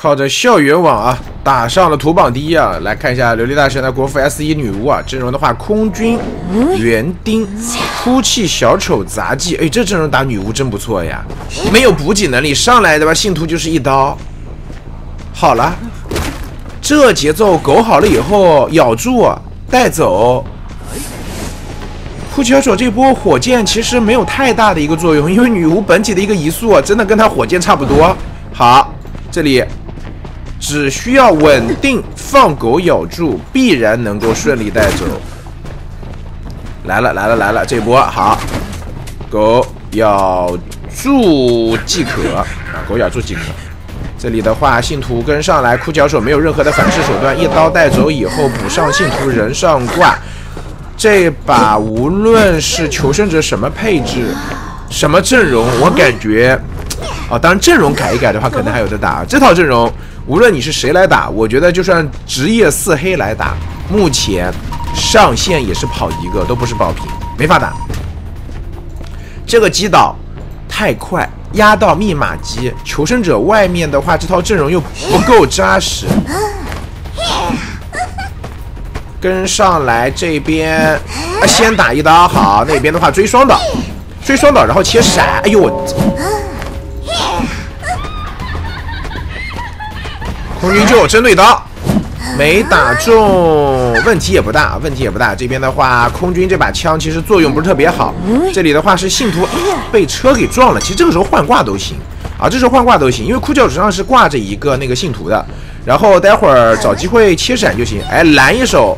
靠着校园网啊，打上了图榜第一啊！来看一下琉璃大神的国服 S1女巫啊，阵容的话，空军、园丁、哭泣小丑、杂技，哎，这阵容打女巫真不错呀！没有补给能力，上来的吧，信徒就是一刀。好了，这节奏苟好了以后，咬住带走。哭泣小丑这波火箭其实没有太大的一个作用，因为女巫本体的一个移速真的跟她火箭差不多。好，这里。只需要稳定放狗咬住，必然能够顺利带走。来了，这波好，狗咬住即可啊，狗咬住即可。这里的话，信徒跟上来，哭脚手没有任何的反制手段，一刀带走以后补上信徒人上挂。这把无论是求生者什么配置、什么阵容，我感觉，当然阵容改一改的话，可能还有的打。这套阵容。无论你是谁来打，我觉得就算职业4黑来打，目前上线也是跑一个，都不是爆屏，没法打。这个击倒太快，压到密码机，求生者外面的话，这套阵容又不够扎实。跟上来这边，先打一刀，好，那边的话追双倒，然后切闪，哎呦我。空军就有针对刀，没打中，问题也不大。这边的话，空军这把枪其实作用不是特别好。这里的话是信徒被车给撞了，其实这个时候换挂都行啊，这时候换挂都行，因为哭脚手上是挂着一个那个信徒的，然后待会儿找机会切闪就行。哎，拦一手。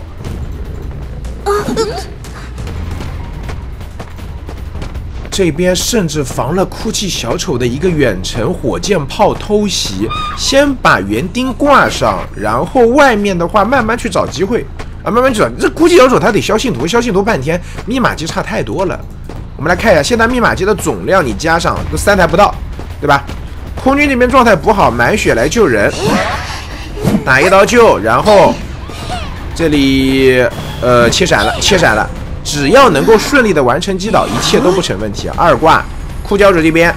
这边甚至防了哭泣小丑的一个远程火箭炮偷袭，先把园丁挂上，然后外面的话慢慢去找机会啊，慢慢去找。这哭泣小丑他得消信徒半天，密码机差太多了。我们来看一下，现在密码机的总量你加上都3台不到，对吧？空军这边状态不好，满血来救人，打一刀救，然后这里切闪了。只要能够顺利的完成击倒，一切都不成问题。二挂，哭脚手这边，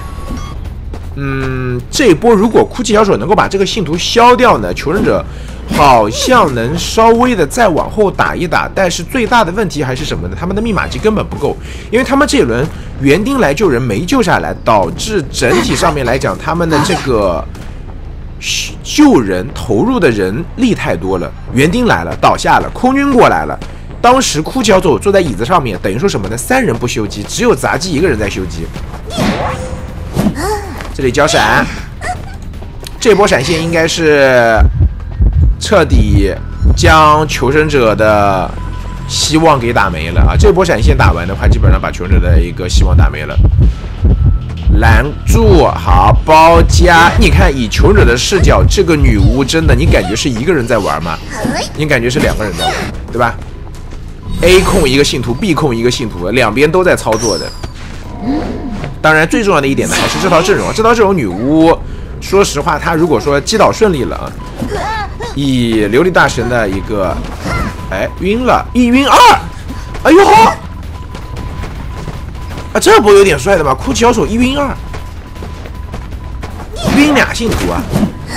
这一波如果哭泣小手能够把这个信徒消掉呢，求生者好像能稍微的再往后打一打。但是最大的问题还是什么呢？他们的密码机根本不够，因为他们这一轮园丁来救人没救下来，导致整体上面来讲，他们的这个救人投入的人力太多了。园丁来了，倒下了，空军过来了。当时哭脚走坐在椅子上面，等于说什么呢？3人不修机，只有杂技1个人在修机。这里交闪，这波闪现应该是彻底将求生者的希望给打没了啊！这波闪现打完的话，基本上把求生者的一个希望打没了。拦住，好包夹。你看，以求生者的视角，这个女巫真的，你感觉是1个人在玩吗？你感觉是2个人在玩，对吧？A 控一个信徒 ，B 控一个信徒，两边都在操作的。当然，最重要的一点呢，还是这套阵容。这套阵容女巫，说实话，她如果说击倒顺利了，以琉璃大神的一个，晕了，1晕2，哎呦呵，这波有点帅的吧？哭泣小手1晕2，晕2信徒啊。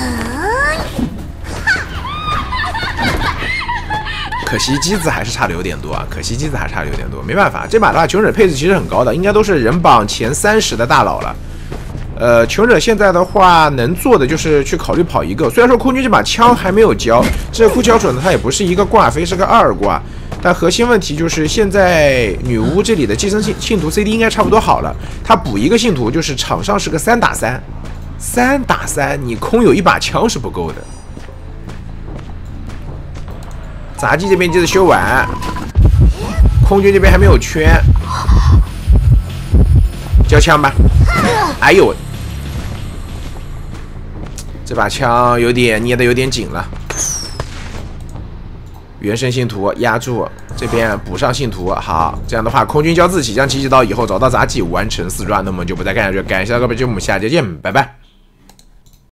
可惜机子还是差的有点多啊！没办法，这把的话，求生者配置其实很高的，应该都是人榜前30的大佬了。求生者现在的话能做的就是去考虑跑一个。虽然说空军这把枪还没有交，这个哭泣小丑呢，它也不是一个挂飞，是个2挂。但核心问题就是现在女巫这里的寄生信徒 CD 应该差不多好了，他补一个信徒就是场上是个3打3，3打3，你空有一把枪是不够的。杂技这边接着修完，空军这边还没有圈，交枪吧。哎呦，这把枪有点捏得有点紧了。原生信徒压住，这边补上信徒，好，这样的话，空军交自己将奇迹刀以后找到杂技完成4抓，那么就不再干下去。感谢各位节目，下节见，拜拜。